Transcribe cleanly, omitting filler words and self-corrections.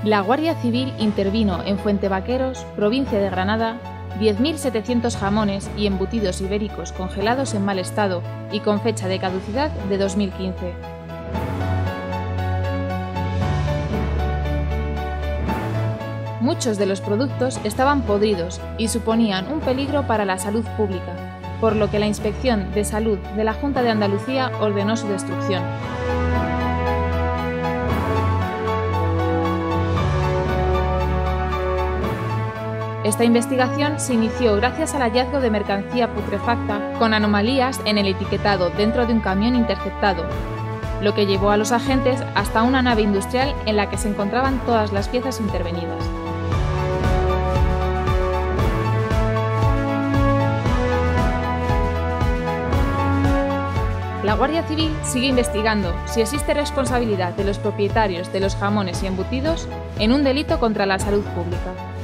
La Guardia Civil intervino en Fuentevaqueros, provincia de Granada, 10.700 jamones y embutidos ibéricos congelados en mal estado y con fecha de caducidad de 2015. Muchos de los productos estaban podridos y suponían un peligro para la salud pública, por lo que la Inspección de Salud de la Junta de Andalucía ordenó su destrucción. Esta investigación se inició gracias al hallazgo de mercancía putrefacta con anomalías en el etiquetado dentro de un camión interceptado, lo que llevó a los agentes hasta una nave industrial en la que se encontraban todas las piezas intervenidas. La Guardia Civil sigue investigando si existe responsabilidad de los propietarios de los jamones y embutidos en un delito contra la salud pública.